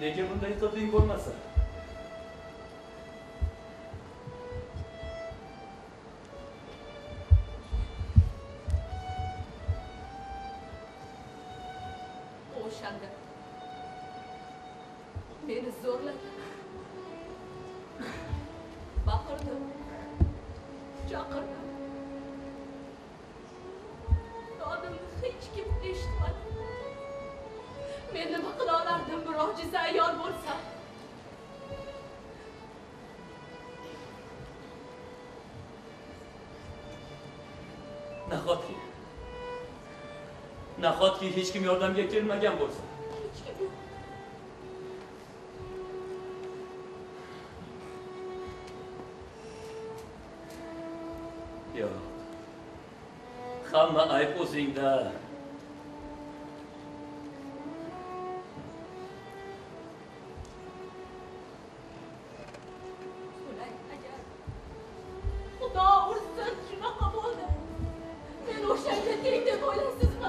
Nega bunday qilding bo'lmasa? O'shanda meni zo'rladi. Baqirdim, chaqirdim. Yonimni hech kim eshitmadi. Men nima qila olardim bir ojiza ayol bo'lsam? Nahotki hech kim yordamga kelmagan bo'lsa? Hech kim yo'q. Yo'q. Hamma ayb o'zingda. Xudo ursin shunaqa bo'ldi. Men o'shanga teng deb o'ylaysizmi?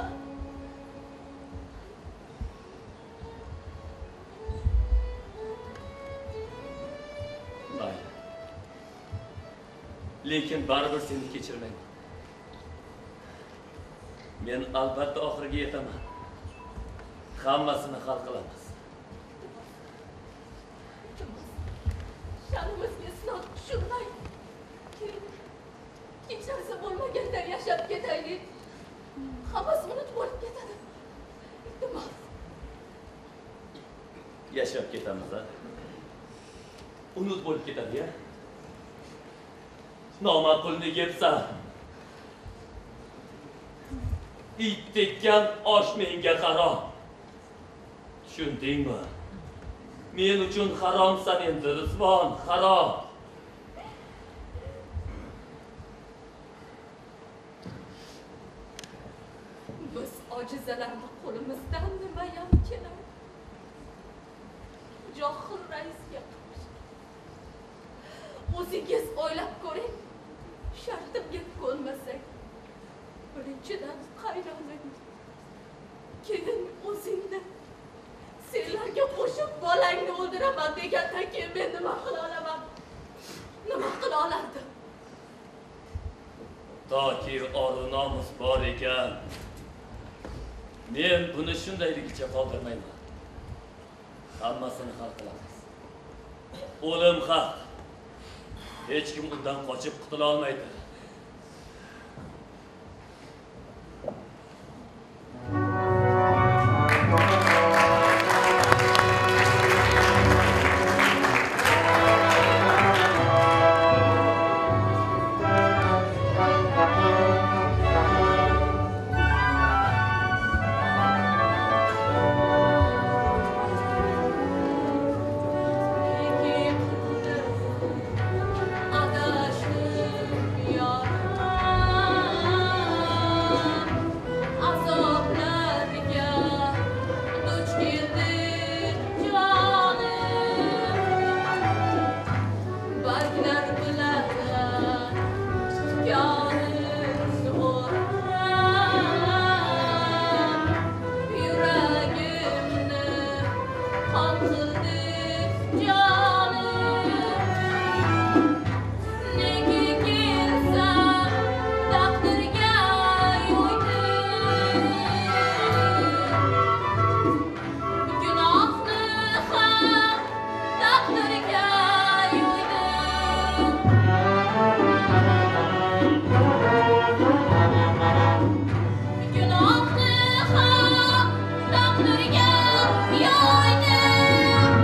Mayli. Lekin baribir seni kechirmayman. Men albatta oxiriga yetaman. Hammasini hal qilamiz. Sha'nimizga isloh tushirmang. Hech narsa bo'lmaganda yashab ketaylik. Hammasi unutib bo'lib ketadi. Iltimos. Yashab ketamiz, ha? Unut bo'lib ketadi-ya. Noma'qulni yebsan. It tekkan osh menga harom. Tushundingmi? Men uchun haromsan endi, Rizvon, harom. Biz ojizalarni qo'limizdan nimayam keladi. Johil raisga qarshi. O'zingiz o'ylab ko'ring. Shartimga ko'nmasak, birinchidan qaynonangiz, keyin o'zingni, senlarga qo'shib bolangni o'ldiraman degandan keyin men nima qila olaman? Nima qila olardim? Toki or-u nomus bor ekan, men buni shundayligicha qoldirmayman. Hammasini hal qilamiz. O'lim haq. Hech kim undan qochib qutula olmaydi. Günahını ham taqdirga yo'ydim.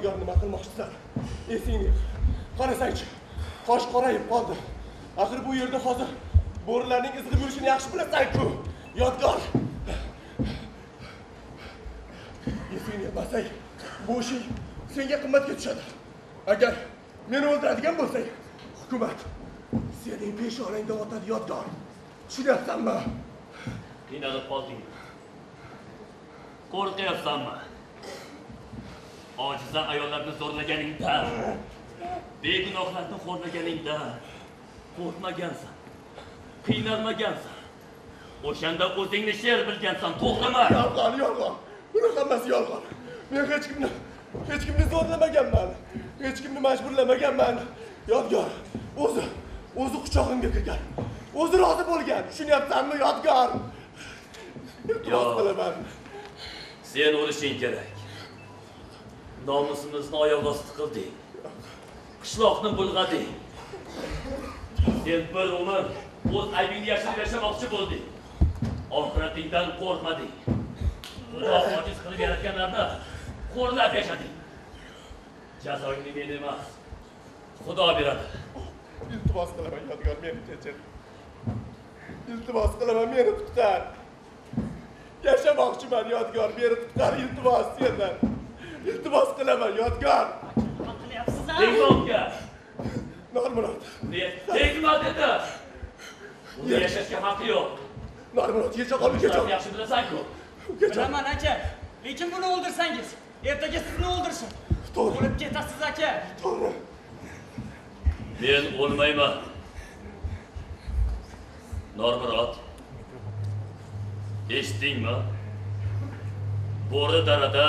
Yodgor nima qilmoqchisan? Esingni yig'. Qarasangchi, qosh qorayib qoldi. Axir bu yerda hozir bo'rilarning izg'ib yurishini yaxshi bilasan-ku. Yodgor. Esingni yig'masang, bu ishing senga qimmatga tushadi. Agar meni o'ldiradigan bo'lsang, hukumat sening peshonangda otadi Yodgor. Tushunyapsanmi? Qiynalib qoldingmi? Qo'rqyapsanmi? Ojizlar ayollarni zo'rlaganingda, begunohlarni xo'rlaganingda qo'rqmagansan, qiynalmagansan. O'shanda o'zingni sher bilgansan, to'g'rimi? Yolg'on. Buning hammasi yolg'on. Men hech kimni zo'rlamaganman. Hech kimni majburlamaganman. Yodgor, o'zi quchog'imga kirgan. O'zi rozi bo'lgan. Tushunyapsanmi, Yodgor? Iltimos qilaman. Sen o'lishing kerak. Nomusimizni oyoq osti qilding. Qishloqni bulg'ading. Sen bir umr o'z aybingni yashirib yashamoqchi bo'lding. Oxiratingdan qo'rqmading. Xudo ojiz qilib yaratganlarni xo'rlab yashading. Jazoingni men emas, Xudo beradi. Iltimos qilaman, Yodgor, meni kechir. Iltimos qilaman, meni qutqar. Yashamoqchiman, Yodgor, meni qutqar, iltimos sendan. İltimas qilaman, Yodgor. Nima qilyapsiz a? Tegmoqqa. Normurod. Tegma dedi. Unda yashashga haqqi yo'q. Normurod, yasha qolib kechir. Yaxshi bilasan-ku. Bilaman aka, lekin buni o'ldirsangiz, ertaga sizni o'ldirsin. To'g'ri. O'lib ketasiz aka. To'g'ri. Men o'lmayman. Normurod. Eshitdingmi? Bo'ri darada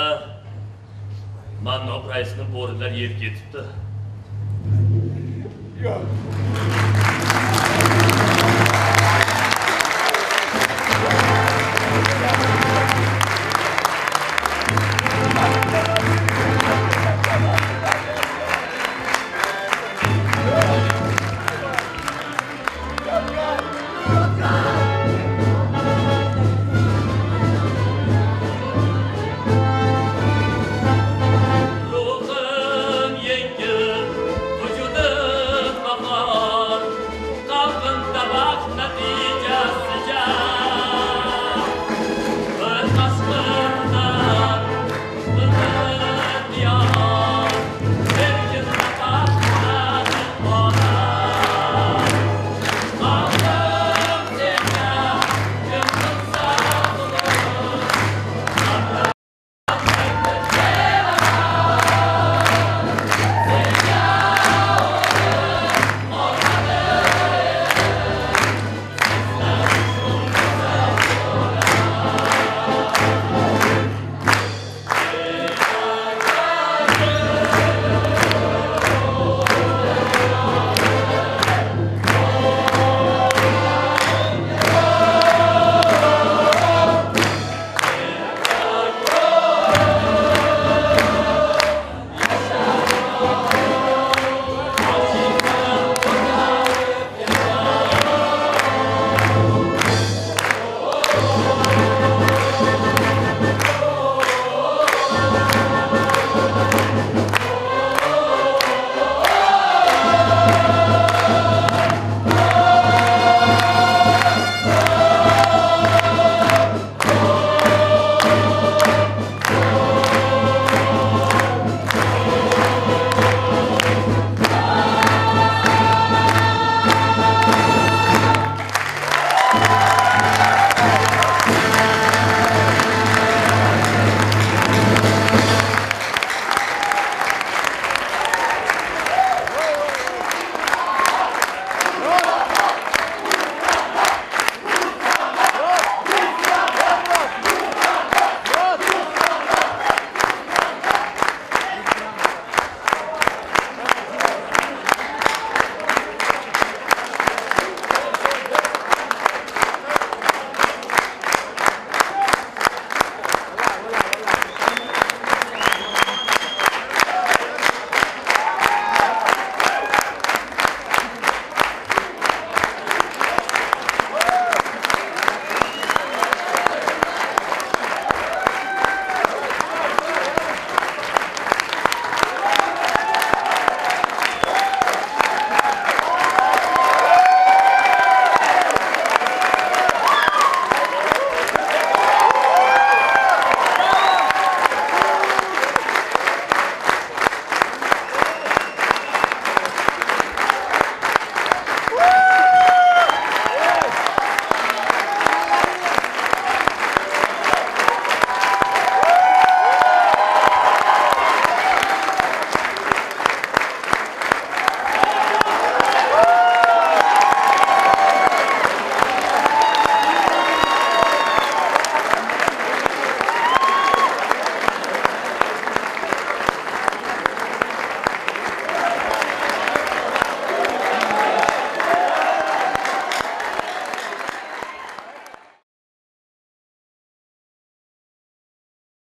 Mannob raisni bo'rilar yeb ketibdi. Yo'q.